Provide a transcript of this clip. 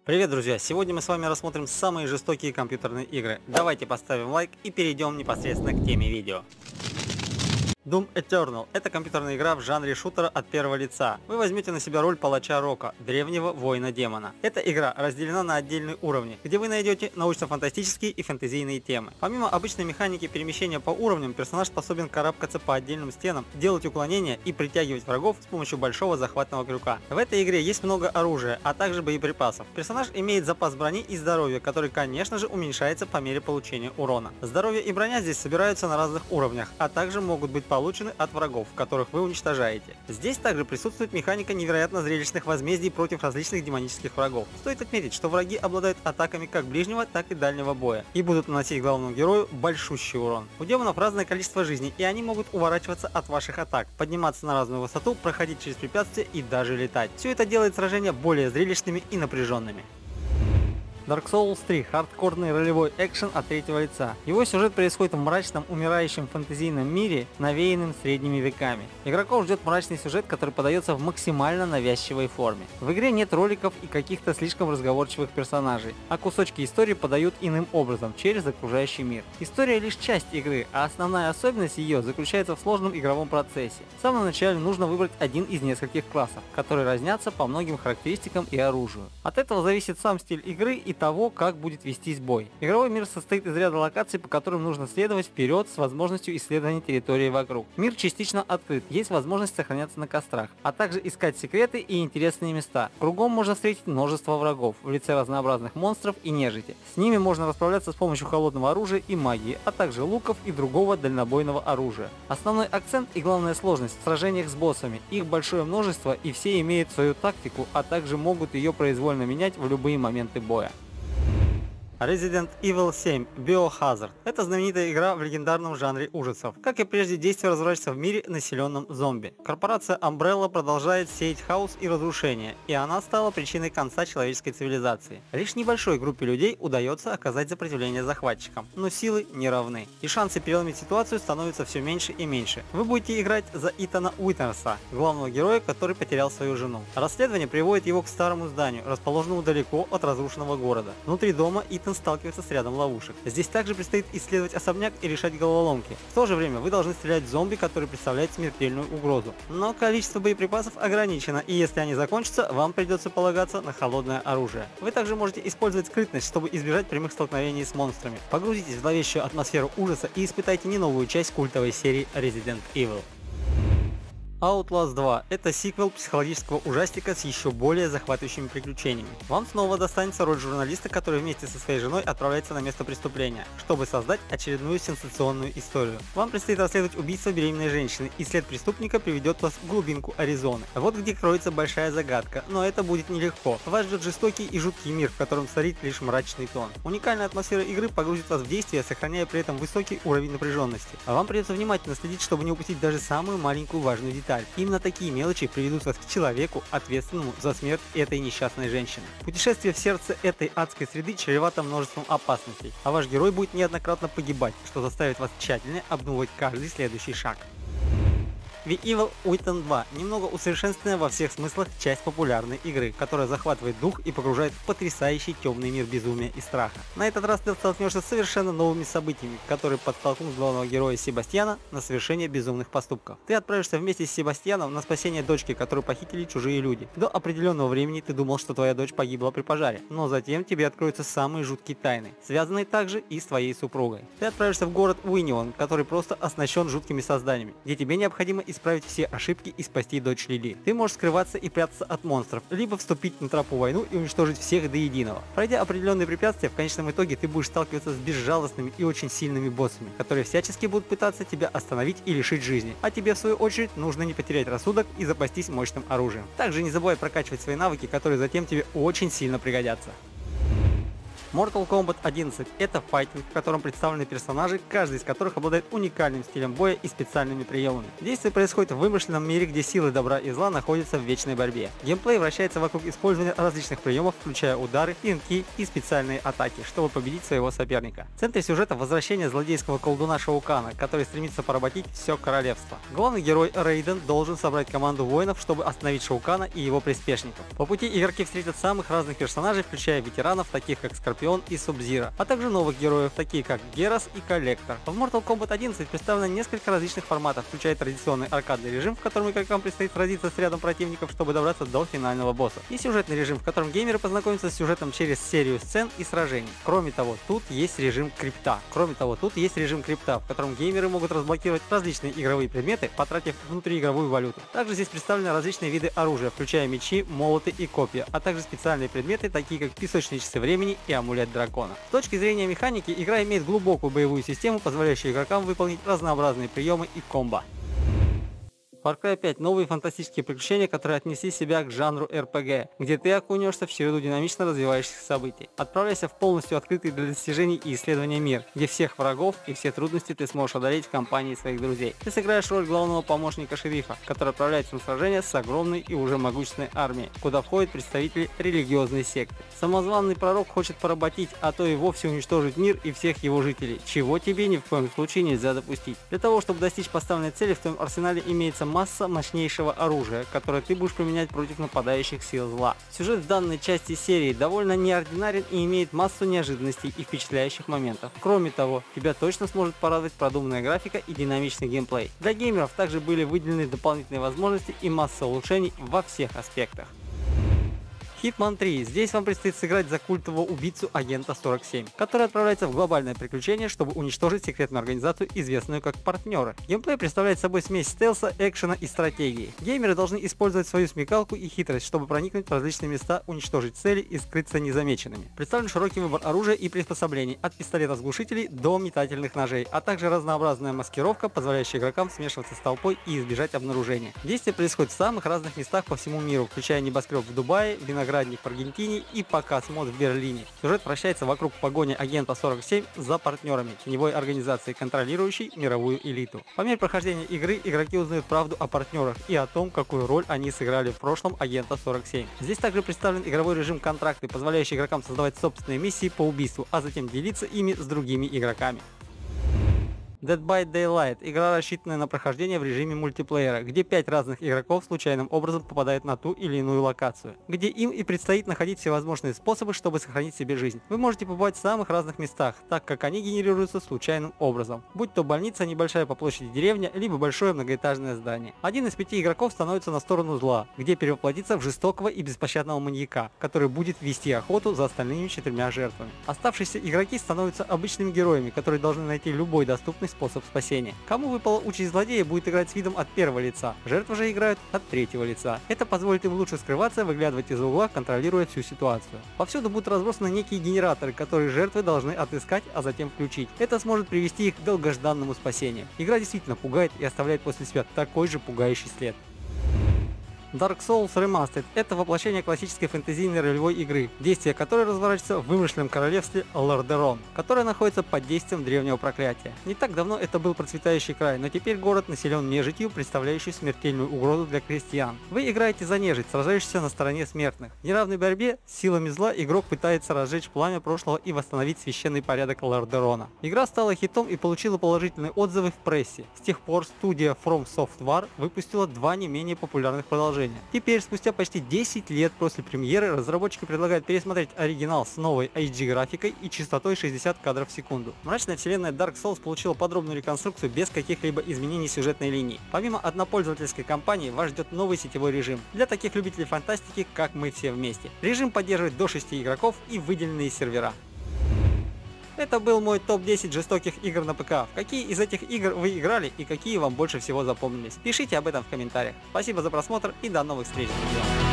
Привет, друзья! Сегодня мы с вами рассмотрим самые жестокие компьютерные игры. Давайте поставим лайк и перейдем непосредственно к теме видео. Doom Eternal – это компьютерная игра в жанре шутера от первого лица. Вы возьмете на себя роль палача Рока, древнего воина-демона. Эта игра разделена на отдельные уровни, где вы найдете научно-фантастические и фэнтезийные темы. Помимо обычной механики перемещения по уровням, персонаж способен карабкаться по отдельным стенам, делать уклонения и притягивать врагов с помощью большого захватного крюка. В этой игре есть много оружия, а также боеприпасов. Персонаж имеет запас брони и здоровья, который, конечно же, уменьшается по мере получения урона. Здоровье и броня здесь собираются на разных уровнях, а также могут быть получены от врагов, которых вы уничтожаете. Здесь также присутствует механика невероятно зрелищных возмездий против различных демонических врагов. Стоит отметить, что враги обладают атаками как ближнего, так и дальнего боя и будут наносить главному герою большущий урон. У демонов разное количество жизней, и они могут уворачиваться от ваших атак, подниматься на разную высоту, проходить через препятствия и даже летать. Все это делает сражения более зрелищными и напряженными. Dark Souls 3 – хардкорный ролевой экшен от третьего лица. Его сюжет происходит в мрачном, умирающем фэнтезийном мире, навеянным средними веками. Игроков ждет мрачный сюжет, который подается в максимально навязчивой форме. В игре нет роликов и каких-то слишком разговорчивых персонажей, а кусочки истории подают иным образом, через окружающий мир. История лишь часть игры, а основная особенность ее заключается в сложном игровом процессе. В самом начале нужно выбрать один из нескольких классов, которые разнятся по многим характеристикам и оружию. От этого зависит сам стиль игры и того, как будет вестись бой. Игровой мир состоит из ряда локаций, по которым нужно следовать вперед с возможностью исследования территории вокруг. Мир частично открыт, есть возможность сохраняться на кострах, а также искать секреты и интересные места. Кругом можно встретить множество врагов в лице разнообразных монстров и нежити. С ними можно расправляться с помощью холодного оружия и магии, а также луков и другого дальнобойного оружия. Основной акцент и главная сложность в сражениях с боссами. Их большое множество и все имеют свою тактику, а также могут ее произвольно менять в любые моменты боя. Resident Evil 7 Biohazard – это знаменитая игра в легендарном жанре ужасов. Как и прежде, действие разворачивается в мире, населенном зомби. Корпорация Umbrella продолжает сеять хаос и разрушение, и она стала причиной конца человеческой цивилизации. Лишь небольшой группе людей удается оказать сопротивление захватчикам, но силы не равны, и шансы переломить ситуацию становятся все меньше и меньше. Вы будете играть за Итана Уитерса, главного героя, который потерял свою жену. Расследование приводит его к старому зданию, расположенному далеко от разрушенного города. Внутри дома Итан сталкивается с рядом ловушек. Здесь также предстоит исследовать особняк и решать головоломки. В то же время вы должны стрелять в зомби, которые представляют смертельную угрозу. Но количество боеприпасов ограничено, и если они закончатся, вам придется полагаться на холодное оружие. Вы также можете использовать скрытность, чтобы избежать прямых столкновений с монстрами. Погрузитесь в зловещую атмосферу ужаса и испытайте не новую часть культовой серии Resident Evil. Outlast 2 – это сиквел психологического ужастика с еще более захватывающими приключениями. Вам снова достанется роль журналиста, который вместе со своей женой отправляется на место преступления, чтобы создать очередную сенсационную историю. Вам предстоит расследовать убийство беременной женщины, и след преступника приведет вас в глубинку Аризоны. Вот где кроется большая загадка, но это будет нелегко. Вас ждет жестокий и жуткий мир, в котором царит лишь мрачный тон. Уникальная атмосфера игры погрузит вас в действие, сохраняя при этом высокий уровень напряженности. А вам придется внимательно следить, чтобы не упустить даже самую маленькую важную деталь. Именно такие мелочи приведут вас к человеку, ответственному за смерть этой несчастной женщины. Путешествие в сердце этой адской среды чревато множеством опасностей, а ваш герой будет неоднократно погибать, что заставит вас тщательно обдумывать каждый следующий шаг. The Evil Within 2 – немного усовершенствованная во всех смыслах часть популярной игры, которая захватывает дух и погружает в потрясающий темный мир безумия и страха. На этот раз ты столкнешься с совершенно новыми событиями, которые подтолкнут главного героя Себастьяна на совершение безумных поступков. Ты отправишься вместе с Себастьяном на спасение дочки, которую похитили чужие люди. До определенного времени ты думал, что твоя дочь погибла при пожаре, но затем тебе откроются самые жуткие тайны, связанные также и с твоей супругой. Ты отправишься в город Уинион, который просто оснащен жуткими созданиями, где тебе необходимо исправить все ошибки и спасти дочь Лили. Ты можешь скрываться и прятаться от монстров, либо вступить на тропу войну и уничтожить всех до единого. Пройдя определенные препятствия, в конечном итоге ты будешь сталкиваться с безжалостными и очень сильными боссами, которые всячески будут пытаться тебя остановить и лишить жизни. А тебе в свою очередь нужно не потерять рассудок и запастись мощным оружием. Также не забывай прокачивать свои навыки, которые затем тебе очень сильно пригодятся. Mortal Kombat 11 — это файтинг, в котором представлены персонажи, каждый из которых обладает уникальным стилем боя и специальными приемами. Действие происходит в вымышленном мире, где силы добра и зла находятся в вечной борьбе. Геймплей вращается вокруг использования различных приемов, включая удары, пинки и специальные атаки, чтобы победить своего соперника. В центре сюжета возвращение злодейского колдуна Шоу Кана, который стремится поработить все королевство. Главный герой Рейден должен собрать команду воинов, чтобы остановить Шоу Кана и его приспешников. По пути игроки встретят самых разных персонажей, включая ветеранов, таких как Скорпион и Суб-Зиро, а также новых героев, такие как Герас и Коллектор. В Mortal Kombat 11 представлено несколько различных форматов, включая традиционный аркадный режим, в котором игрокам предстоит сразиться с рядом противников, чтобы добраться до финального босса, и сюжетный режим, в котором геймеры познакомятся с сюжетом через серию сцен и сражений. Кроме того, тут есть режим крипта, в котором геймеры могут разблокировать различные игровые предметы, потратив внутриигровую валюту. Также здесь представлены различные виды оружия, включая мечи, молоты и копья, а также специальные предметы, такие как песочные часы времени и амулет дракона. С точки зрения механики, игра имеет глубокую боевую систему, позволяющую игрокам выполнить разнообразные приемы и комбо. Far Cry 5 — новые фантастические приключения, которые отнесли себя к жанру RPG, где ты окунешься в череду динамично развивающихся событий. Отправляйся в полностью открытый для достижений и исследования мир, где всех врагов и все трудности ты сможешь одолеть в компании своих друзей. Ты сыграешь роль главного помощника шерифа, который отправляется на сражение с огромной и уже могущественной армией, куда входят представители религиозной секты. Самозванный пророк хочет поработить, а то и вовсе уничтожить мир и всех его жителей, чего тебе ни в коем случае нельзя допустить. Для того, чтобы достичь поставленной цели, в твоем арсенале имеется масса мощнейшего оружия, которое ты будешь применять против нападающих сил зла. Сюжет в данной части серии довольно неординарен и имеет массу неожиданностей и впечатляющих моментов. Кроме того, тебя точно сможет порадовать продуманная графика и динамичный геймплей. Для геймеров также были выделены дополнительные возможности и масса улучшений во всех аспектах. Hitman 3. Здесь вам предстоит сыграть за культового убийцу агента 47, который отправляется в глобальное приключение, чтобы уничтожить секретную организацию, известную как Партнеры. Геймплей представляет собой смесь стелса, экшена и стратегии. Геймеры должны использовать свою смекалку и хитрость, чтобы проникнуть в различные места, уничтожить цели и скрыться незамеченными. Представлен широкий выбор оружия и приспособлений, от пистолетов-глушителей до метательных ножей, а также разнообразная маскировка, позволяющая игрокам смешиваться с толпой и избежать обнаружения. Действие происходит в самых разных местах по всему миру, включая небоскреб в Дубае, виноградник в Аргентине и показ мод в Берлине. Сюжет вращается вокруг погони агента 47 за партнерами, теневой организации, контролирующей мировую элиту. По мере прохождения игры игроки узнают правду о партнерах и о том, какую роль они сыграли в прошлом агента 47. Здесь также представлен игровой режим контракты, позволяющий игрокам создавать собственные миссии по убийству, а затем делиться ими с другими игроками. Dead by Daylight – игра, рассчитанная на прохождение в режиме мультиплеера, где 5 разных игроков случайным образом попадают на ту или иную локацию, где им и предстоит находить всевозможные способы, чтобы сохранить себе жизнь. Вы можете побывать в самых разных местах, так как они генерируются случайным образом, будь то больница, небольшая по площади деревня, либо большое многоэтажное здание. Один из 5 игроков становится на сторону зла, где перевоплотится в жестокого и беспощадного маньяка, который будет вести охоту за остальными 4 жертвами. Оставшиеся игроки становятся обычными героями, которые должны найти любой доступный способ спасения. Кому выпала участь злодея, будет играть с видом от первого лица, жертвы же играют от третьего лица. Это позволит им лучше скрываться, выглядывать из угла, контролируя всю ситуацию. Повсюду будут разбросаны некие генераторы, которые жертвы должны отыскать, а затем включить. Это сможет привести их к долгожданному спасению. Игра действительно пугает и оставляет после себя такой же пугающий след. Dark Souls Remastered – это воплощение классической фэнтезийной ролевой игры, действие которой разворачивается в вымышленном королевстве Лордерон, которое находится под действием древнего проклятия. Не так давно это был процветающий край, но теперь город населен нежитью, представляющей смертельную угрозу для крестьян. Вы играете за нежить, сражающуюся на стороне смертных. В неравной борьбе с силами зла игрок пытается разжечь пламя прошлого и восстановить священный порядок Лордерона. Игра стала хитом и получила положительные отзывы в прессе. С тех пор студия From Software выпустила 2 не менее популярных продолжения. Теперь, спустя почти 10 лет после премьеры, разработчики предлагают пересмотреть оригинал с новой HD графикой и частотой 60 кадров в секунду. Мрачная вселенная Dark Souls получила подробную реконструкцию без каких-либо изменений сюжетной линии. Помимо однопользовательской кампании, вас ждет новый сетевой режим для таких любителей фантастики, как мы все вместе. Режим поддерживает до 6 игроков и выделенные сервера. Это был мой топ-10 жестоких игр на ПК. В какие из этих игр вы играли и какие вам больше всего запомнились? Пишите об этом в комментариях. Спасибо за просмотр и до новых встреч, друзья.